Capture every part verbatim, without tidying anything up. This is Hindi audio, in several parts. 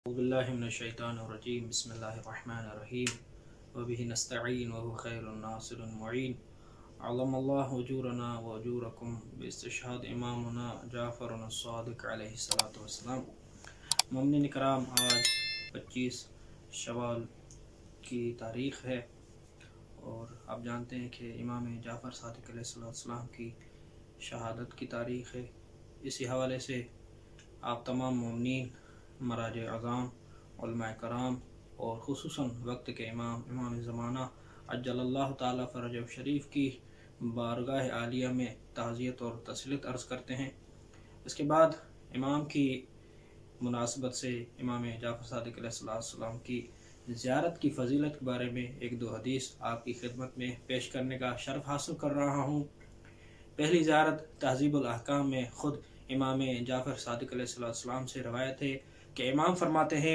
बिस्मिल्लाहिर्रहमानिर्रहीम बिस्मिल्लाहिर्रहमानिर्रहीम व बिही नस्तईन व हुवा खैरुन नासिरुन मुईन अल्लमल्लाहु उजूरना व उजूरकुम बिइस्तिशहाद इमामुना जाफरुन अस्सादिक अलैहिस्सलातु वस्सलाम। मोमिनीन किराम, आज पच्चीस शवाल की तारीख़ है और आप जानते हैं कि इमाम जाफ़र सादिक अलैहिस्सलाम की शहादत की तारीख़ है। इसी हवाले से आप तमाम मोमिनीन, मराज अज़ाम, उलमा कराम और खुसूसन वक्त के इमाम इमाम ज़माना अज्जलल्लाहु ताला फ़रजहु शरीफ की बारगाह आलिया में ताज़ियत और तस्लीत अर्ज़ करते हैं। इसके बाद इमाम की मुनासबत से इमाम जाफ़र सादिक अलैहिस्सलाम की ज़ियारत की फ़जीलत के बारे में एक दो हदीस आपकी खिदमत में पेश करने का शर्फ हासिल कर रहा हूँ। पहली ज़ियारत तहज़ीबुल अहकाम में ख़ुद इमाम जाफ़र सादिक अलैहिस्सलाम से रवायत है कि इमाम फरमाते हैं,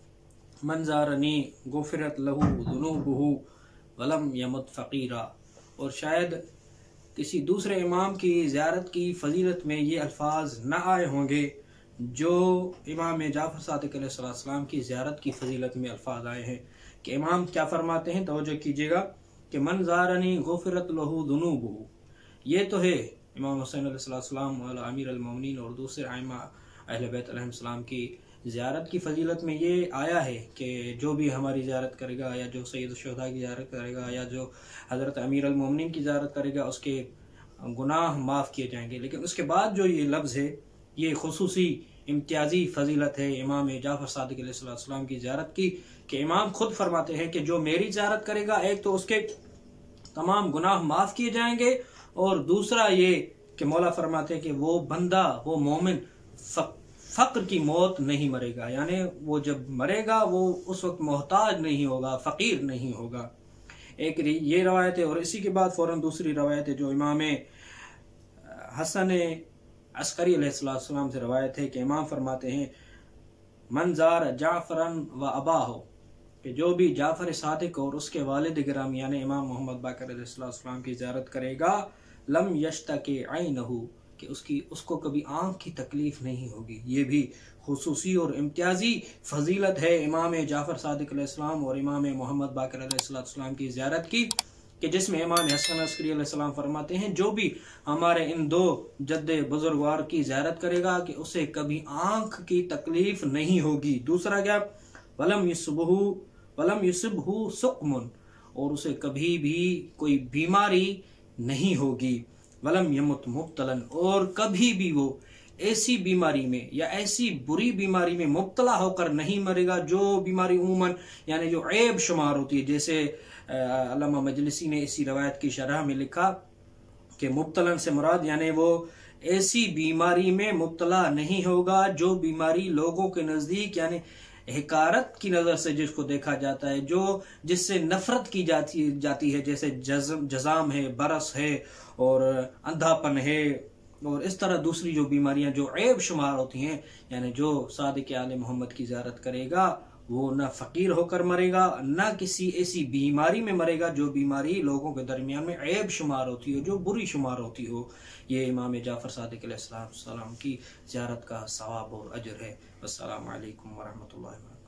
मन ज़ारनी गुफ़िरत लहू ज़ुनूबुहु वलम यमुत फ़क़ीरा। और शायद किसी दूसरे इमाम की ज़ियारत की फ़जीलत में ये अल्फाज न आए होंगे जो इमाम जाफ़र सादिक अलैहिस्सलाम की ज़ियारत की फ़जीलत में अल्फाज आए हैं। कि इमाम क्या फरमाते हैं, तवज्जो कीजिएगा कि मन ज़ारनी गुफ़िरत लहू ज़ुनूबुहु, ये तो है इमाम हुसैन अलैहिस्सलाम वाला अमीर अल-मोमिनीन और दूसरे आइमा अहले बैत अलैहिस्सलाम की ज़ियारत की फ़जीलत में ये आया है कि जो भी हमारी ज़ियारत करेगा या जो सैयद शुहदा की ज़ियारत करेगा या जो हज़रत अमीर अल-मोमिनीन की ज़ियारत करेगा उसके गुनाह माफ़ किए जाएंगे। लेकिन उसके बाद जो ये लफ्ज़ है ये खुसूसी इम्तियाजी फ़जीलत है इमाम जाफ़र सादिक अलैहिस्सलाम की ज़ियारत की, कि इमाम खुद फरमाते हैं कि जो मेरी ज़ियारत करेगा एक तो उसके तमाम गुनाह माफ़ किए जाएंगे और दूसरा ये कि मौला फरमाते हैं कि वो बंदा, वो मोमिन फ़क्र की मौत नहीं मरेगा, यानी वो जब मरेगा वो उस वक्त मोहताज नहीं होगा, फ़कीर नहीं होगा। एक ये रवायत है और इसी के बाद फ़ौरन दूसरी रवायत है जो इमाम हसन अस्करी अलैहिस्सलाम से रवायत है कि इमाम फरमाते हैं, मन ज़ार जाफ़रन व अबाहु, कि जो भी जाफ़र सादिक और उसके वालिद गिरामी यानी इमाम मोहम्मद बाक़र अलैहिस्सलाम की ज़ियारत करेगा, लम यश्तकी ऐनहु, कि उसकी उसको कभी आँख की तकलीफ नहीं होगी। ये भी खुसूसी और इम्तियाजी फ़जीलत है इमाम जाफ़र सादिक अलैहिस्सलाम और इमाम मोहम्मद बाक़र अलैहिस्सलाम की ज़ियारत की, कि जिसमें इमाम हसन अस्करी अलैहिस्सलाम फरमाते हैं, जो भी हमारे इन दो जद्दे बुजुर्गवार की ज़ियारत करेगा कि उसे कभी आँख की तकलीफ नहीं होगी। दूसरा क्या, वलम युसिबहु वलम युसिबहु सुक़मुन, और उसे कभी भी कोई बीमारी नहीं होगी। वलम यमुत मुब्तलन, और कभी भी वो ऐसी बीमारी में या ऐसी बुरी बीमारी में मुब्तला होकर नहीं मरेगा जो बीमारी उमूमन यानी जो ऐब शुमार होती है। जैसे अल्लामा मजलिसी ने इसी रवायत की शरह में लिखा कि मुब्तलन से मुराद यानी वो ऐसी बीमारी में मुब्तला नहीं होगा जो बीमारी लोगों के नज़दीक यानी हिकारत की नज़र से जिसको देखा जाता है, जो जिससे नफरत की जाती जाती है, जैसे जज़म जज़ाम है, बरस है और अंधापन है और इस तरह दूसरी जो बीमारियां जो ऐब शुमार होती हैं, यानी जो सादिक आले मोहम्मद की ज़ियारत करेगा वो न फ़कीर होकर मरेगा न किसी ऐसी बीमारी में मरेगा जो बीमारी लोगों के दरमियान में ऐब शुमार होती हो, जो बुरी शुमार होती हो। ये इमाम जाफ़र सादिक अलैहिस्सलाम की ज़ियारत का सवाब और अजर है। अस्सलामु अलैकुम व रहमतुल्लाहि व बरकातहू।